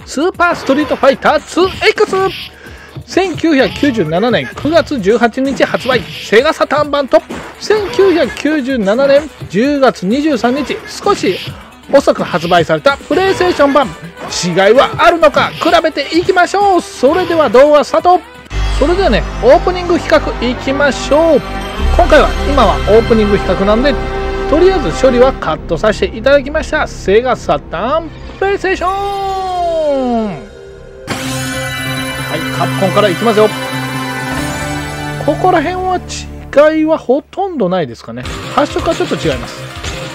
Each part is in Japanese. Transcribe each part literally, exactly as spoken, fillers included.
スーパーストリートファイター ツーエックス。せんきゅうひゃくきゅうじゅうななねんくがつじゅうはちにち発売、セガサターン版とせんきゅうひゃくきゅうじゅうななねんじゅうがつにじゅうさんにち少し遅く発売されたプレイステーション版、違いはあるのか比べていきましょう。それでは動画スタート。それではね、オープニング比較いきましょう。今回は今はオープニング比較なんで、とりあえず処理はカットさせていただきました。セガサターンプレイステーション、はい、カプコンからいきますよ。ここら辺は違いはほとんどないですかね。発色はちょっと違います。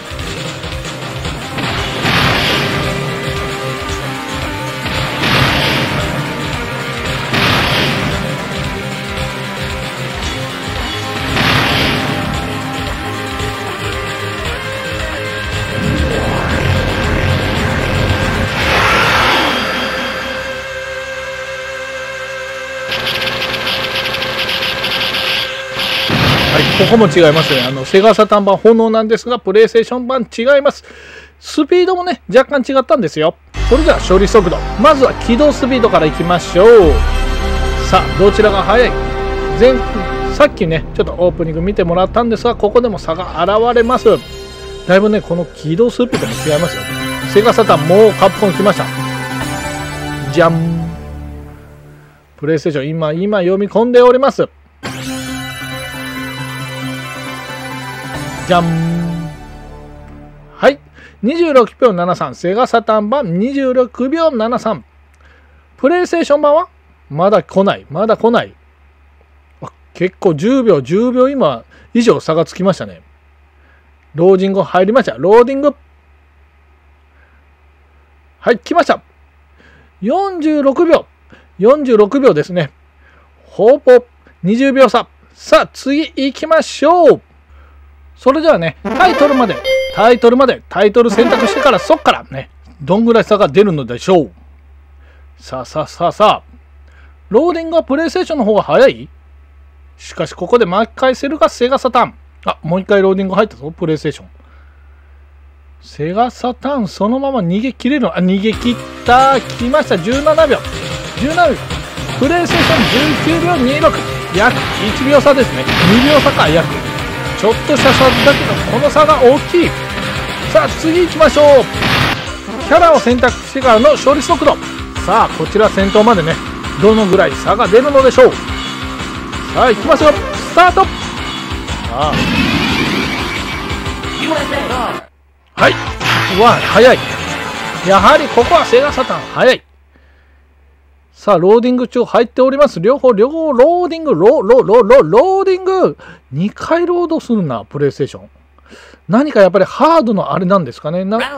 ここも違いますね。あのセガサターン版炎なんですが、プレイステーション版違います。スピードもね、若干違ったんですよ。それでは処理速度、まずは起動スピードからいきましょう。さあ、どちらが速い。前さっきね、ちょっとオープニング見てもらったんですが、ここでも差が現れます。だいぶね、この起動スピードも違いますよ。セガサターン、もうカプコン来ました。じゃん。プレイステーション、今、今読み込んでおります。じゃん。はい。にじゅうろくびょうななさん。セガサターン版にじゅうろくびょうななさん。プレイステーション版はまだ来ない。まだ来ない。結構じゅうびょう、じゅうびょう今以上差がつきましたね。ローディング入りました。ローディング。はい、来ました。よんじゅうろくびょう。よんじゅうろくびょうですね。ほぼにじゅうびょう差。さあ、次行きましょう。それではね、タイトルまで、タイトルまで、タイトル選択してからそっからね、どんぐらい差が出るのでしょう。さあさあさあさあ、ローディングはプレイステーションの方が早い？しかしここで巻き返せるかセガサターン。あ、もう一回ローディング入ったぞ、プレイステーション。セガサターンそのまま逃げ切れるの？あ、逃げ切った。来ました。じゅうななびょう。じゅうななびょう。プレイステーションじゅうきゅうびょうにじゅうろく。約いちびょう差ですね。にびょう差か、約。ちょっとした差だけど、この差が大きい。さあ、次行きましょう。キャラを選択してからの処理速度。さあ、こちら先頭までね、どのぐらい差が出るのでしょう。さあ、行きますよ。スタート。さあ。はい。うわ、早い。やはりここはセガサターン、早い。さあ、ローディング中入っております。両方、両方、ローディング、ロー、ロー、ロー、ロー、ローディング。にかいロードするな、プレイステーション。何かやっぱりハードのあれなんですかね。な、はい。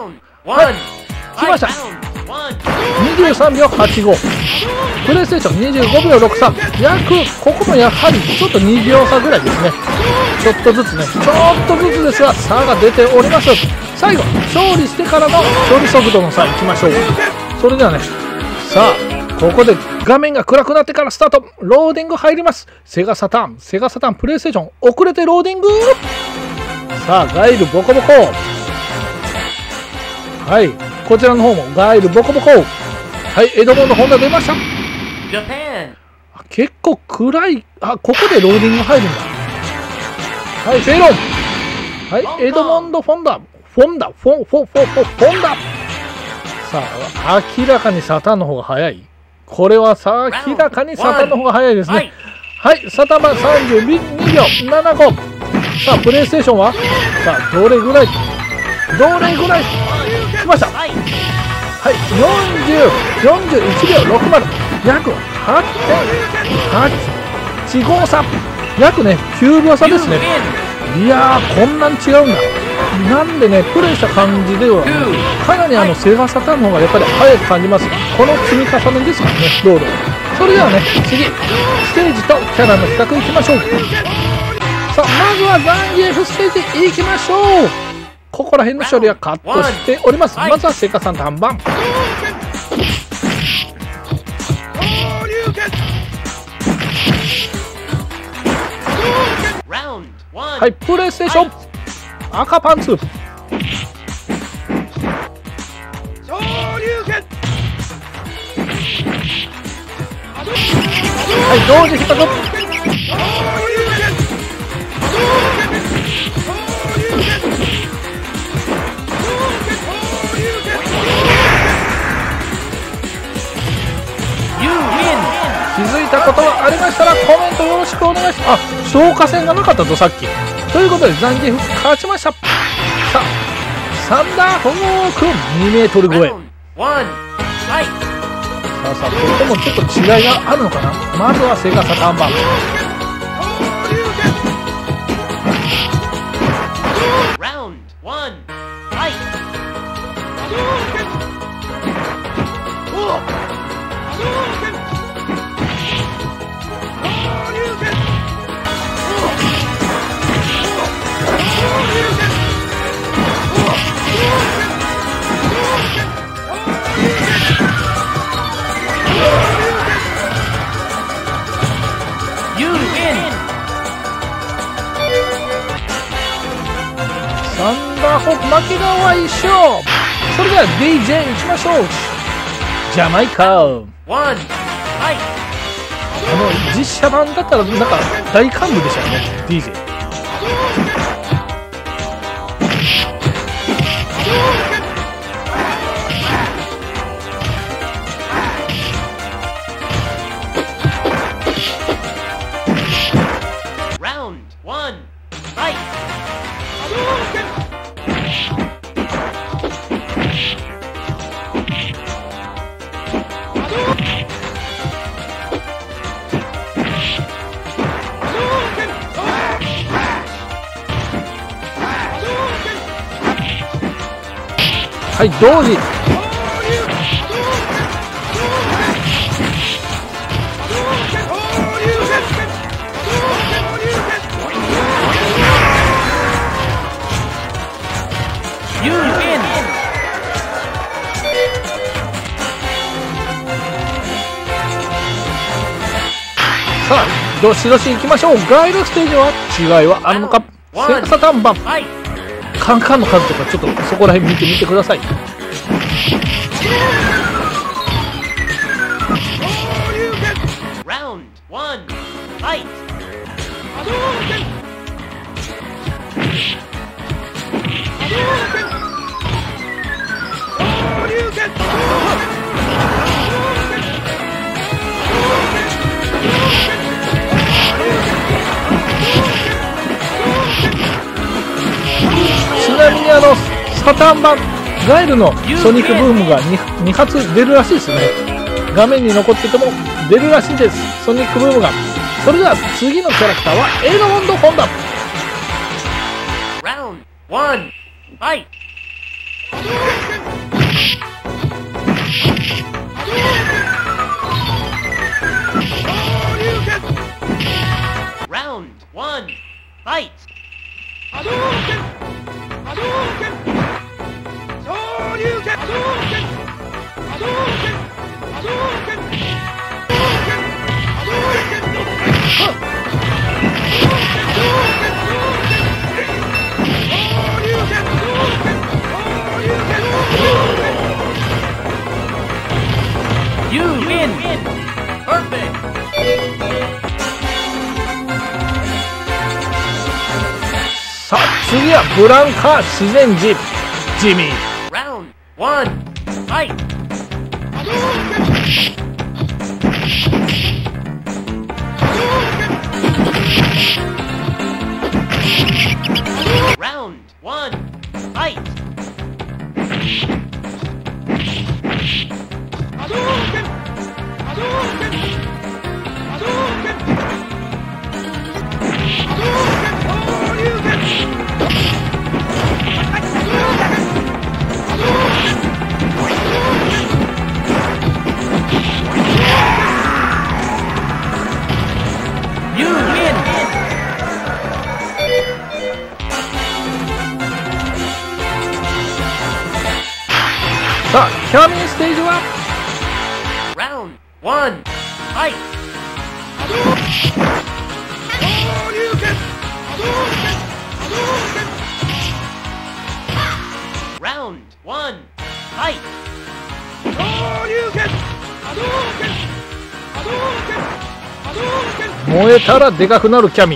来ました。にじゅうさんびょうはちご。プレイステーションにじゅうごびょうろくさん。約、ここもやはりちょっとにびょう差ぐらいですね。ちょっとずつね、ちょっとずつですが、差が出ております。最後、勝利してからの処理速度の差いきましょう。それではね、さあ、ここで画面が暗くなってからスタート。ローディング入ります。セガサターン、セガサターン、プレイステーション、遅れてローディング。さあ、ガイルボコボコ。はい、こちらの方もガイルボコボコ。はい、エドモンド・ホンダ出ました。結構暗い。あ、ここでローディング入るんだ。はい、フェロン。はい、エドモンド・フォンダ。フォンダ、フォン、フォン、フォン、フォン、フォンダ。さあ、明らかにサターンの方が早い。これはさ、明らかにサターンの方が早いですね。はい、サターン版さんじゅうにびょうななご。さあ、プレイステーションはさあ、どれぐらいどれぐらい来ました。はい、よんじゅう、よんじゅういちびょうろくまる。約 はちてんはちご 差。約ね、きゅうびょう差ですね。いやー、こんなに違うんだ。なんでね、プレイした感じでは、かなりあのセガサターンの方がやっぱり速く感じます。この積み重ねですからね、ロード。それではね、次、ステージとキャラの比較いきましょう。さあ、まずはザンギエフステージいきましょう。ここら辺の処理はカットしております。まずはセガサターン版。はい、プレイステーション赤パンツ。 はい、同時ヒット。気づいたことがありましたらコメントよろしくお願いします。あ、消火栓がなかったぞさっき。ということでザンギエフ勝ちました。さあサンダーホークにメートル超え。さあさあ、これともちょっと違いがあるのかな。まずはセガサターン版。サンダーホーク負けがは一緒。それでは ディージェー いきましょう。ジャマイカ。あの実写版だったらなんか大幹部でしたよね ディージェー。はい、同時。さあ、どしどし行きましょう。ガイドステージは違いはあるのか。セガサターン版。カンカンの数とかちょっとそこら辺見てみてください。ちなみにあのサターン版ガエルのソニックブームが 2, に発出るらしいですね。画面に残ってても出るらしいです、ソニックブームが。それでは次のキャラクターはエドモンド・ホンダ。さあ次はブランカ自然児ジミー。さあキャミンステージは燃えたらでかくなるキャミ。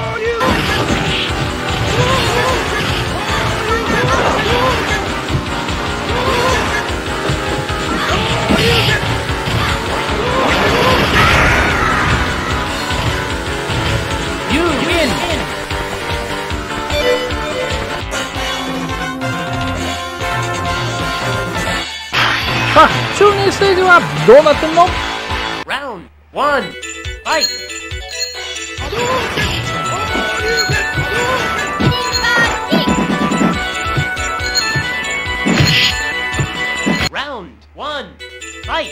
さあ、中二ステージはどうなってんの？ ラウンドワン、ファイト。Round one, fight!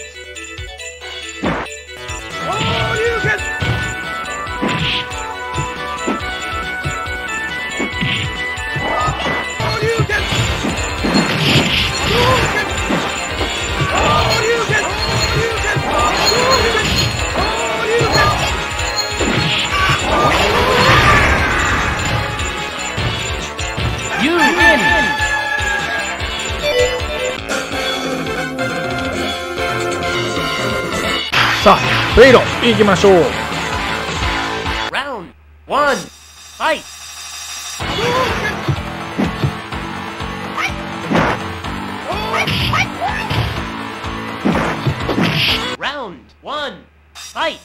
You win! さあ、フェイロン行きましょう。 Round one, fight! Round one, fight!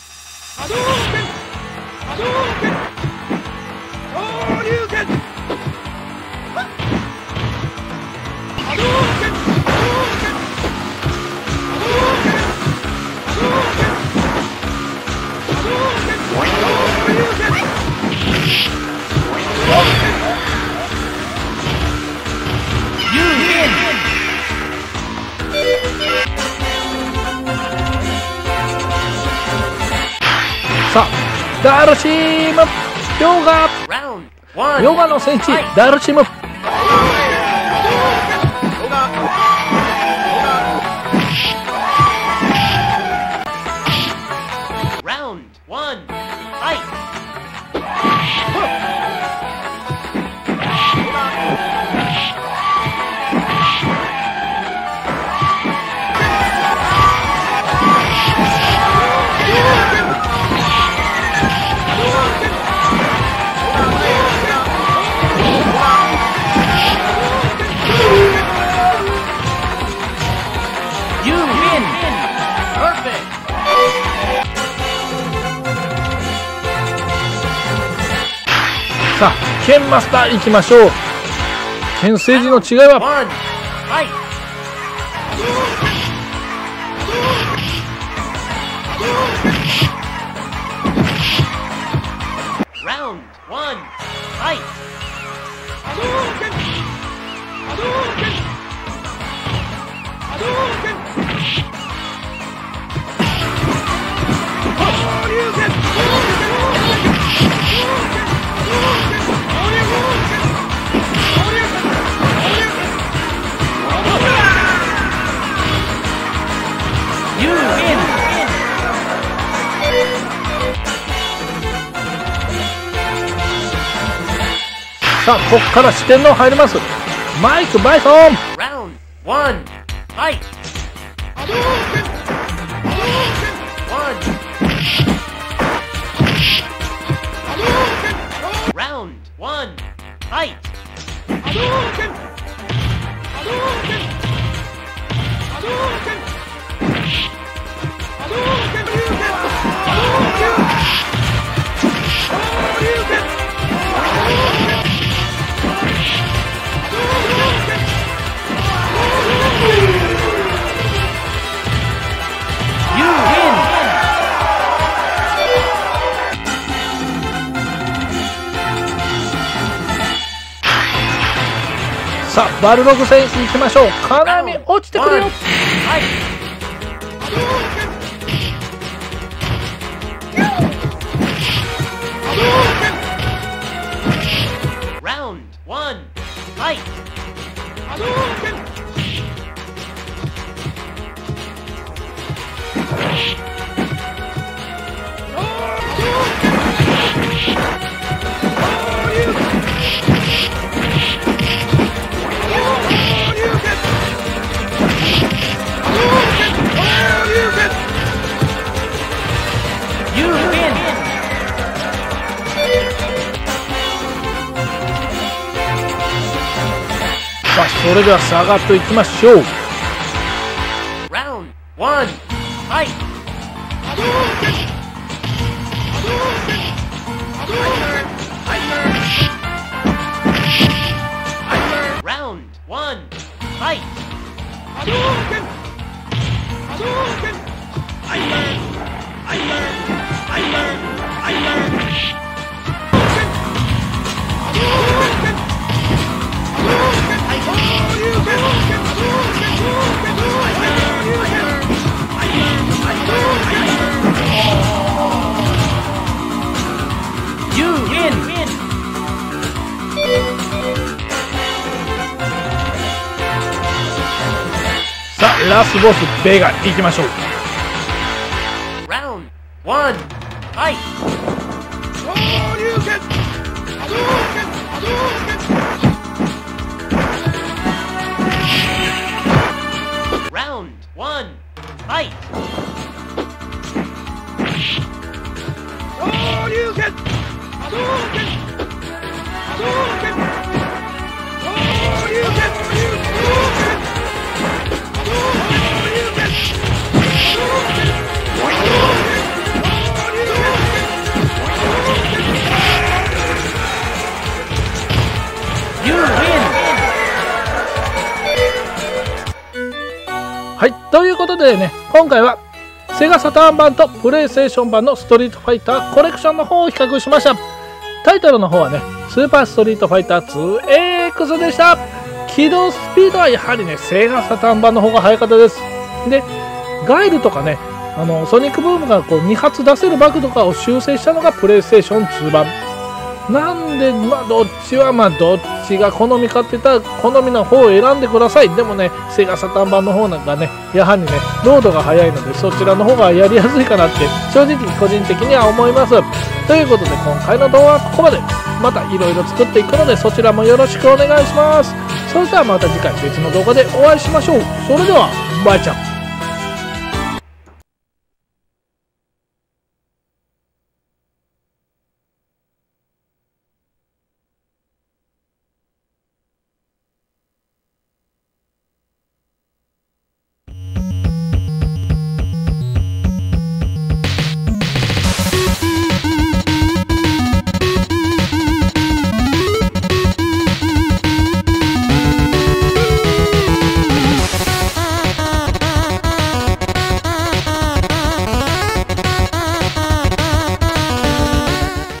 You win! さあ、ダルシムヨガ Round one, ヨガの戦士、ダルシム。 Round one, fight! You win! Perfect! さあ、剣マスター行きましょう。剣政治の違いは One, fight! Round one, fight! You win! さあ、ここから四天王入ります。マイク・バイソン。 Round one, fight! One. Round one, fight! You win! さあ、バルログ戦行きましょう。金網落ちてくれよ。 One, fight! Round one, fight! Oh! それではサガッといきましょう。 Round one, fight! Round one, fight! You win! win. さあラスボスベガいきましょう。 Round one, fight! Round one, fight! You win! はい、ということでね、今回はセガサターン版とプレイステーション版のストリートファイターコレクションの方を比較しました。タイトルの方はね、スーパーストリートファイター ツーエックス でした。起動スピードはやはりね、セガサターン版の方が速かったです。で、ガイルとかね、あのソニックブームがこうに発出せるバグとかを修正したのがプレイステーションツー版。なんで、まあ、どっちは、まあ、どっちが好みかって言ったら、好みの方を選んでください。でもね、セガサターン版の方なんかね、やはりね、ロードが速いので、そちらの方がやりやすいかなって、正直、個人的には思います。ということで、今回の動画はここまで。また、いろいろ作っていくので、そちらもよろしくお願いします。それではまた次回、別の動画でお会いしましょう。それでは、バイチャン。